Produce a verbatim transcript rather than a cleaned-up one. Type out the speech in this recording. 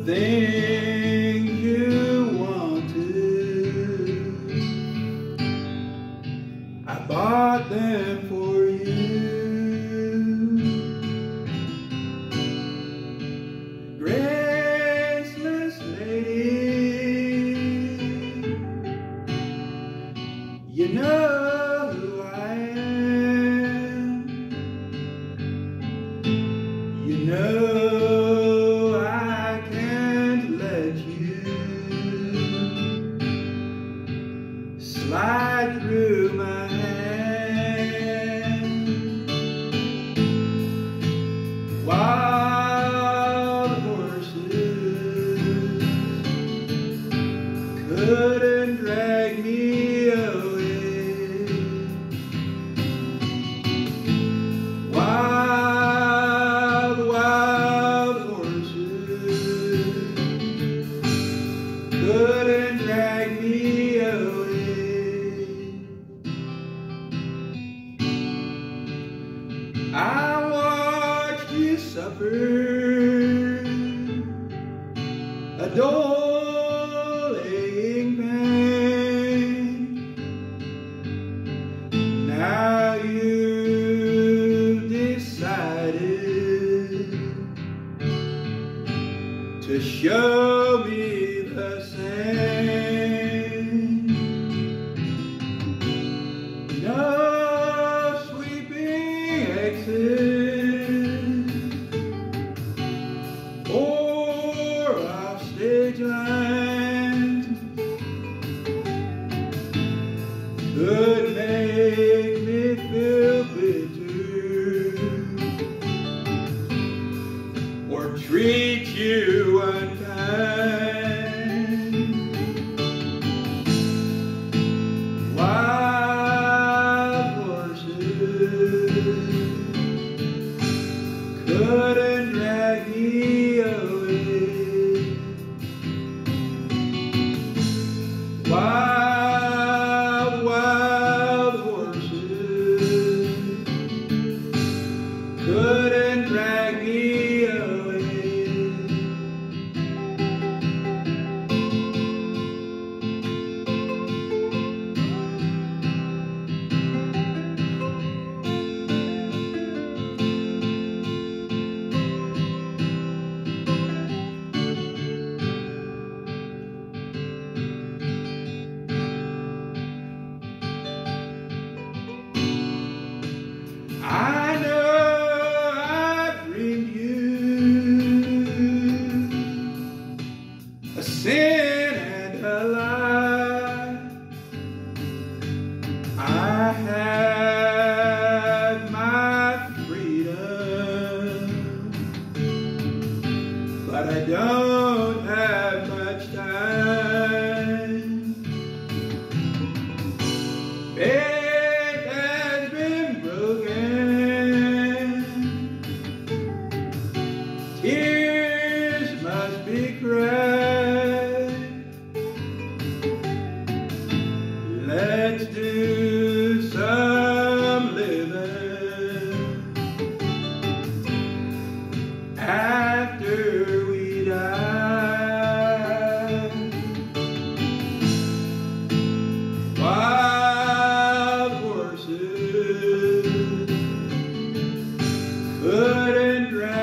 things you wanted, I bought them for you. Graceless lady, you know who I am. You know I can't let you slide through my hand. Wild horses couldn't drag me away. Wild, wild horses couldn't drag me away. I watched you suffer a doling pain. Now you've decided to show me the same. No sweeping exit or offstage lines could make me feel bitter or treat you unkind. Wild horses couldn't drag me away. Wild, wild horses couldn't drag me away. I know I dreamed you a sin and a lie. I had my freedom, but I don't have much time. Faith has been broken, tears must be cried. Let's do some living after we die. Wild horses couldn't drag